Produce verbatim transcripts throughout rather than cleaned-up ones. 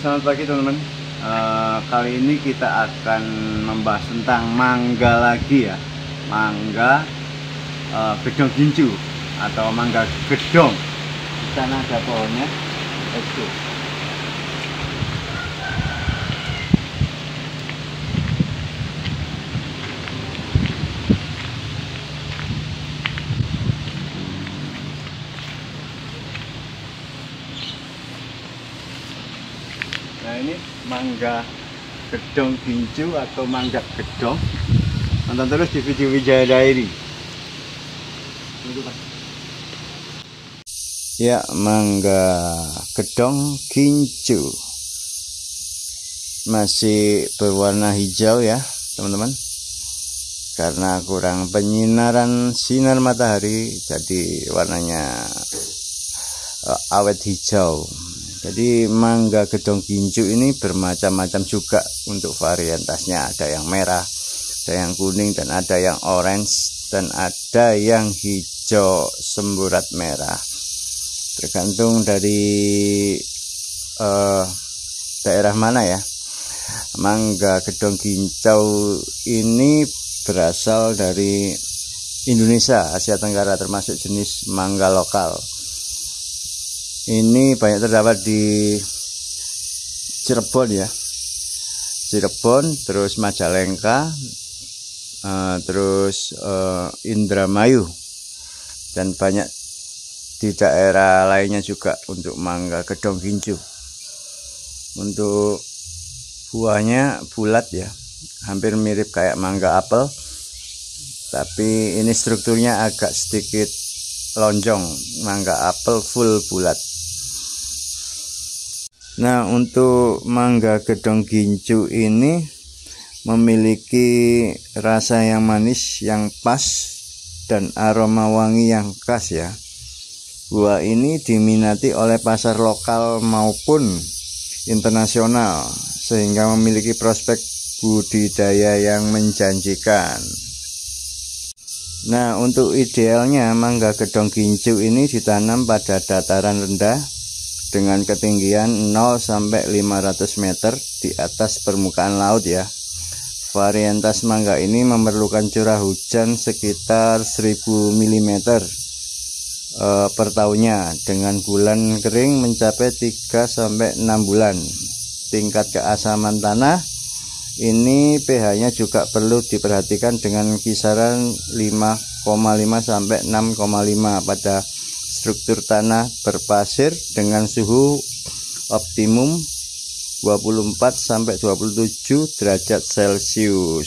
selamat pagi teman-teman. Uh, kali ini kita akan membahas tentang mangga lagi ya. Mangga uh, gedong gincu atau mangga gedong. Di sana ada pohonnya. Let's go. Nah, ini mangga gedong gincu atau mangga gedong. Nonton terus di video Wijaya Diary. Ya, mangga gedong gincu masih berwarna hijau ya teman-teman, karena kurang penyinaran sinar matahari jadi warnanya uh, awet hijau. Jadi mangga gedong gincu ini bermacam-macam juga untuk varietasnya. Ada yang merah, ada yang kuning, dan ada yang orange, dan ada yang hijau semburat merah. Tergantung dari uh, daerah mana ya. Mangga gedong gincu ini berasal dari Indonesia, Asia Tenggara, termasuk jenis mangga lokal. Ini banyak terdapat di Cirebon ya, Cirebon, terus Majalengka, uh, terus uh, Indramayu, dan banyak di daerah lainnya juga untuk mangga gedong gincu. Untuk buahnya bulat ya, hampir mirip kayak mangga apel, tapi ini strukturnya agak sedikit lonjong. Mangga apel full bulat. Nah, untuk mangga gedong gincu ini memiliki rasa yang manis yang pas dan aroma wangi yang khas ya. Buah ini diminati oleh pasar lokal maupun internasional, sehingga memiliki prospek budidaya yang menjanjikan. Nah, untuk idealnya mangga gedong gincu ini ditanam pada dataran rendah dengan ketinggian nol sampai lima ratus meter di atas permukaan laut ya. Varietas mangga ini memerlukan curah hujan sekitar seribu milimeter e, per tahunnya, dengan bulan kering mencapai tiga sampai enam bulan. Tingkat keasaman tanah ini pH-nya juga perlu diperhatikan dengan kisaran lima koma lima sampai enam koma lima pada struktur tanah berpasir dengan suhu optimum dua puluh empat sampai dua puluh tujuh derajat Celcius.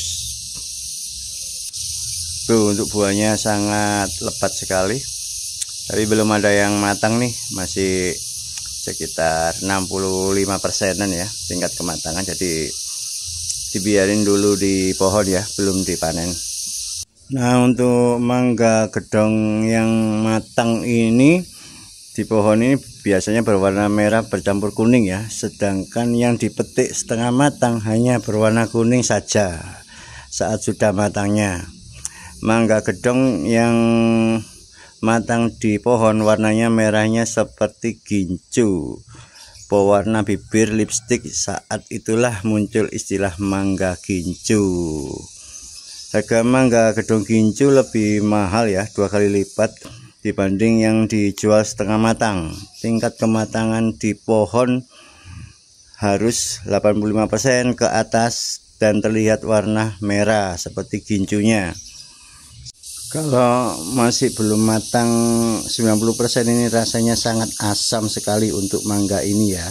Tuh, untuk buahnya sangat lebat sekali. Tapi belum ada yang matang nih, masih sekitar enam puluh lima persenan ya tingkat kematangan. Jadi dibiarin dulu di pohon ya, belum dipanen. Nah, untuk mangga gedong yang matang ini di pohon ini biasanya berwarna merah bercampur kuning ya, sedangkan yang dipetik setengah matang hanya berwarna kuning saja saat sudah matangnya. Mangga gedong yang matang di pohon warnanya merahnya seperti gincu, pewarna bibir lipstik. Saat itulah muncul istilah mangga gincu. Harga mangga gedong gincu lebih mahal ya, dua kali lipat dibanding yang dijual setengah matang. Tingkat kematangan di pohon harus delapan puluh lima persen ke atas dan terlihat warna merah seperti gincunya. Kalau masih belum matang sembilan puluh persen ini rasanya sangat asam sekali untuk mangga ini ya.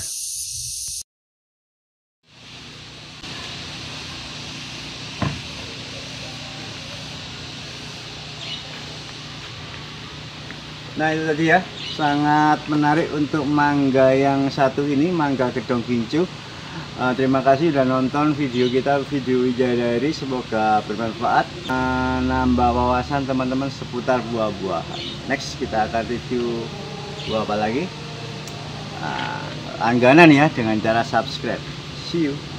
Nah, itu tadi ya, sangat menarik untuk mangga yang satu ini, mangga gedong gincu. Uh, terima kasih sudah nonton video kita, video Wijaya Diary. Semoga bermanfaat, uh, nambah wawasan teman-teman seputar buah-buahan. Next kita akan review buah apa lagi, uh, langganan ya, dengan cara subscribe. See you.